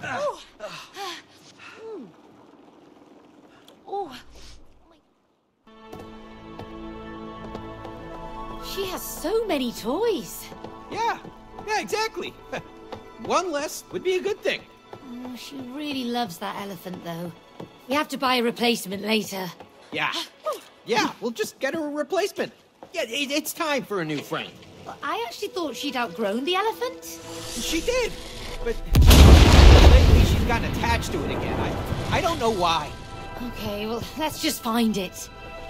Oh. Oh. She has so many toys. Yeah, exactly. One less would be a good thing. Oh, she really loves that elephant, though. We have to buy a replacement later. Yeah, we'll just get her a replacement. Yeah, it's time for a new friend. Well, I actually thought she'd outgrown the elephant. She did, but lately she's gotten attached to it again. I don't know why. Okay, well, let's just find it.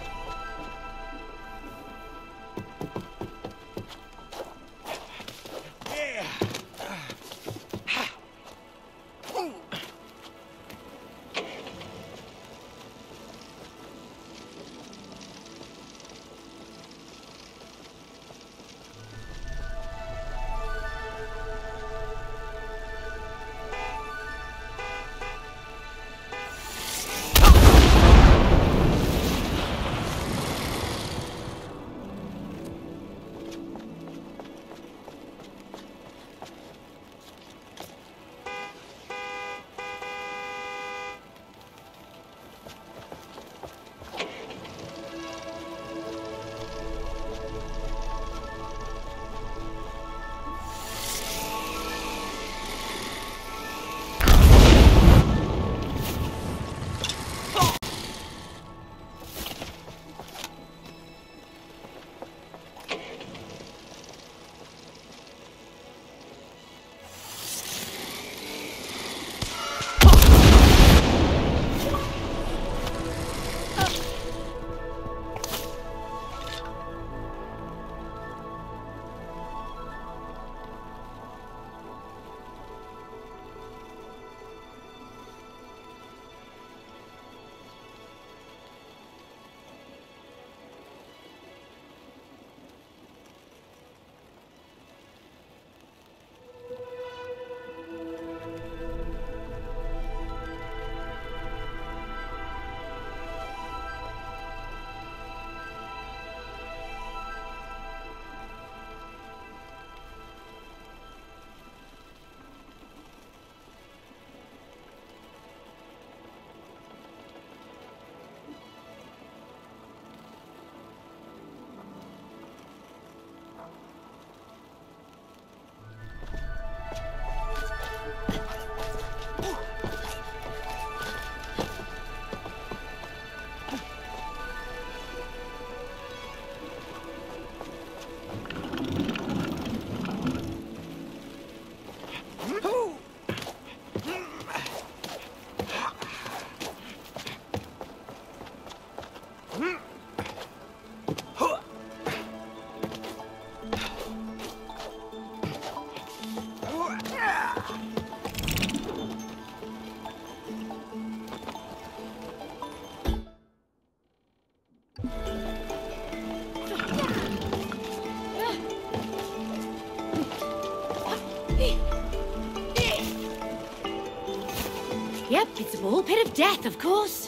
Yep, it's a ball pit of death, of course.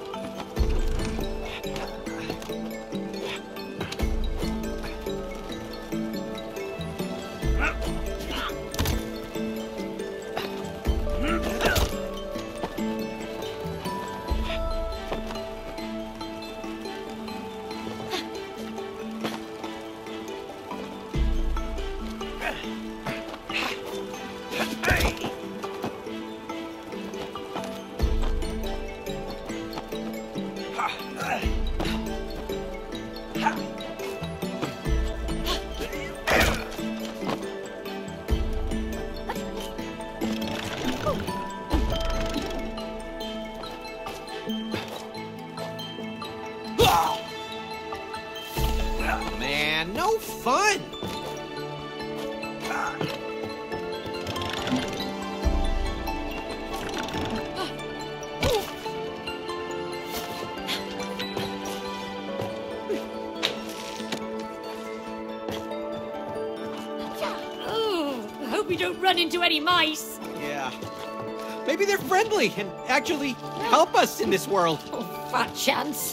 Man, no fun! Oh, I hope we don't run into any mice. Yeah. Maybe they're friendly and actually help us in this world. Oh, fat chance.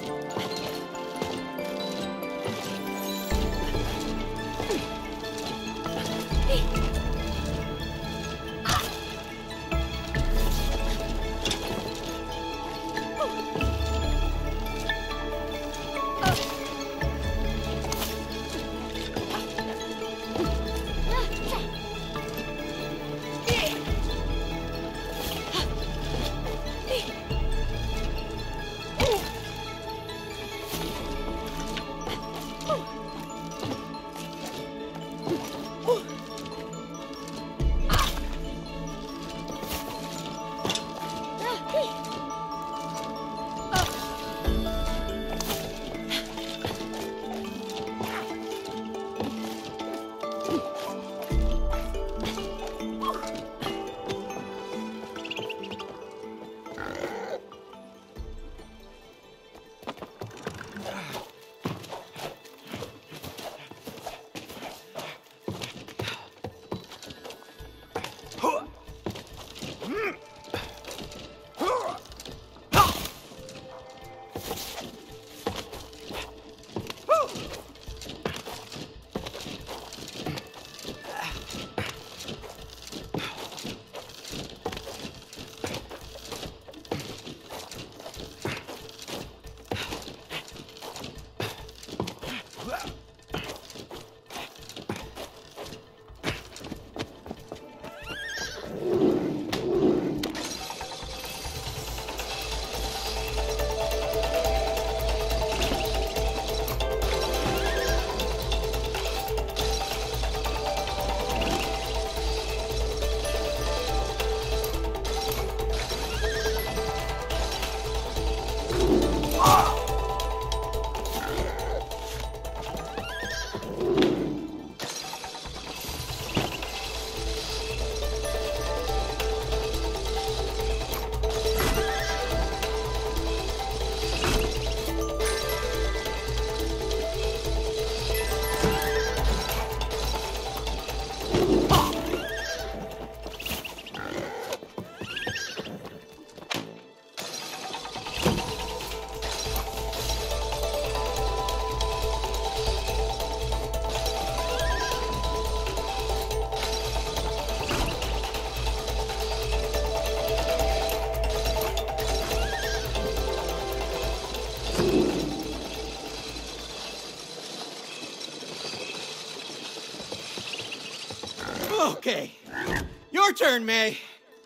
turn, May.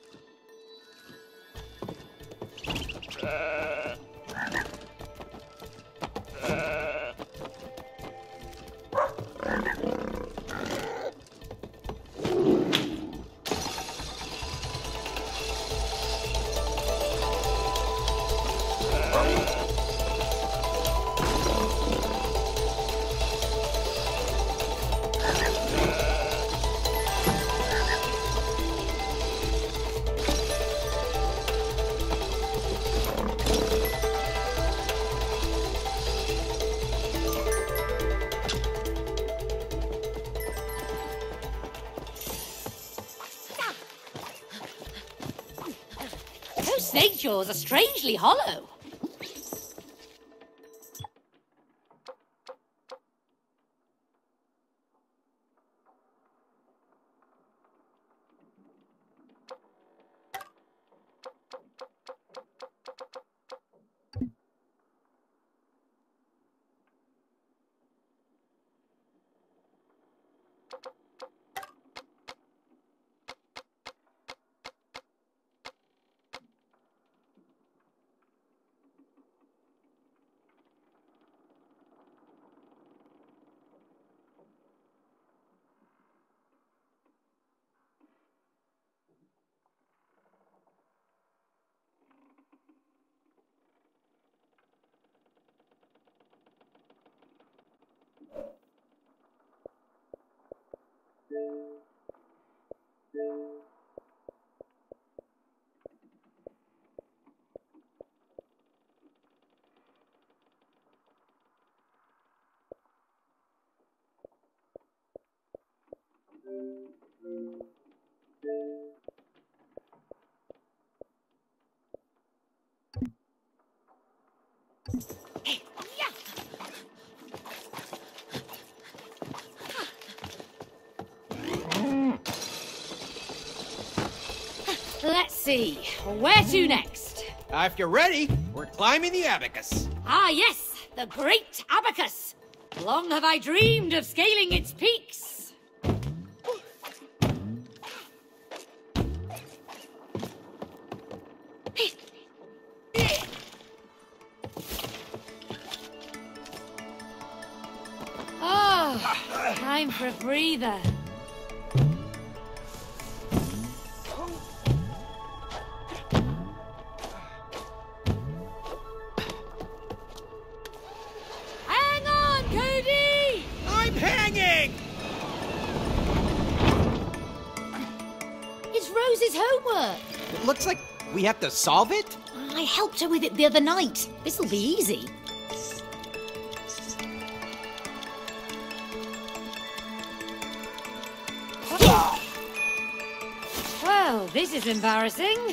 Those snake jaws are strangely hollow. Let's see, where to next? If you're ready, we're climbing the abacus. Ah, yes, the great abacus. Long have I dreamed of scaling its peaks. Oh, time for a breather. Hang on, Cody! I'm hanging! It's Rose's homework. It looks like we have to solve it? I helped her with it the other night. This'll be easy. Well, this is embarrassing.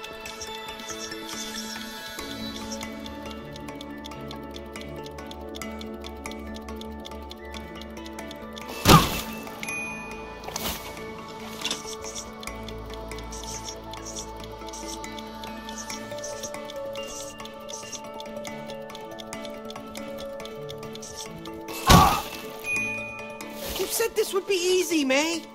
You said this would be easy, May.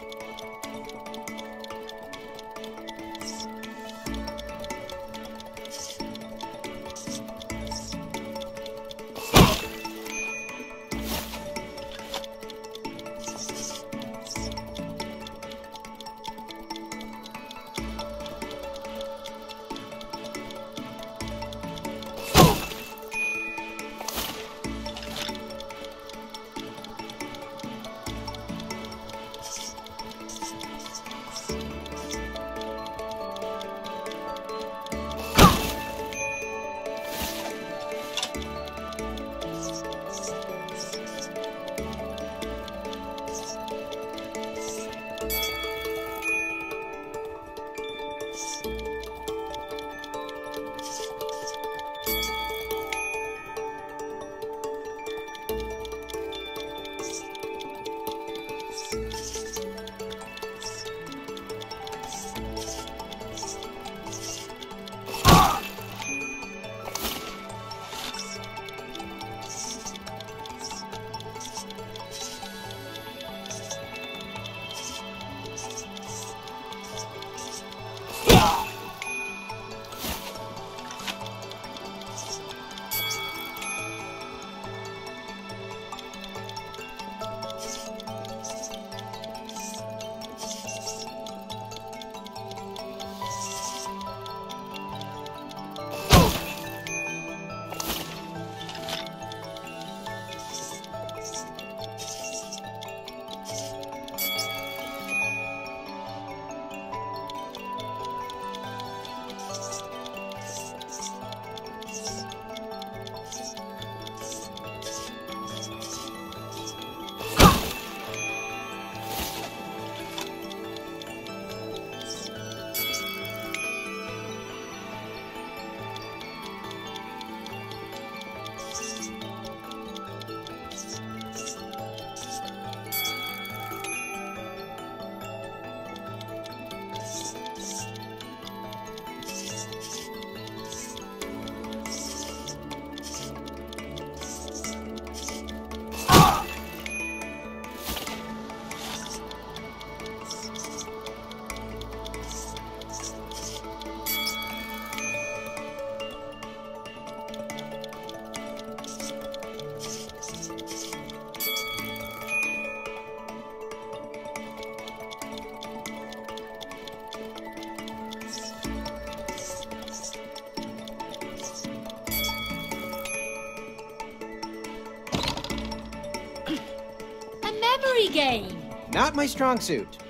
Toy game. Not my strong suit.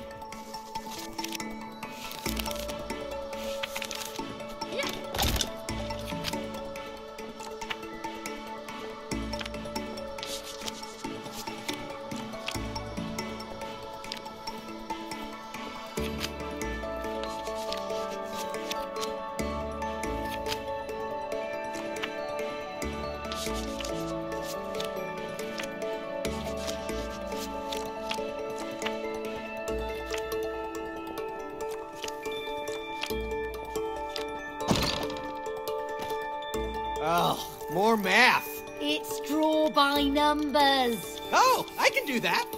Oh, more math. It's draw by numbers. Oh, I can do that.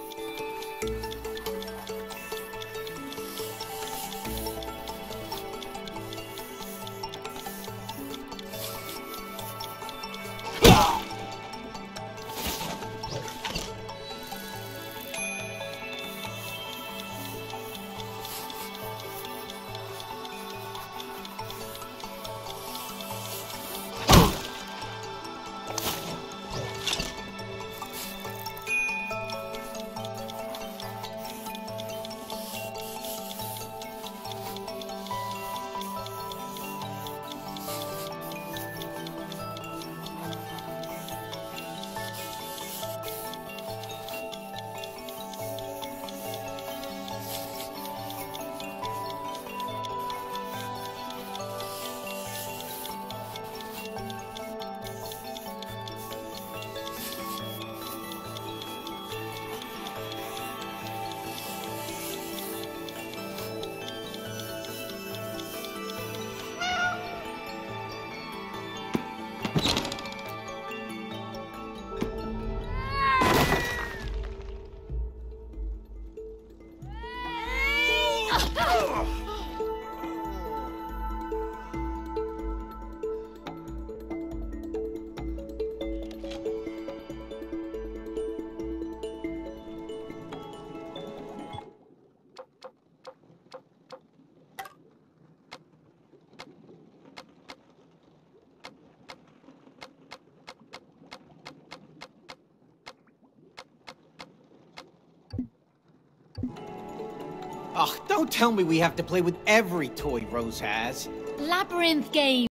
Oh, don't tell me we have to play with every toy Rose has. Labyrinth game.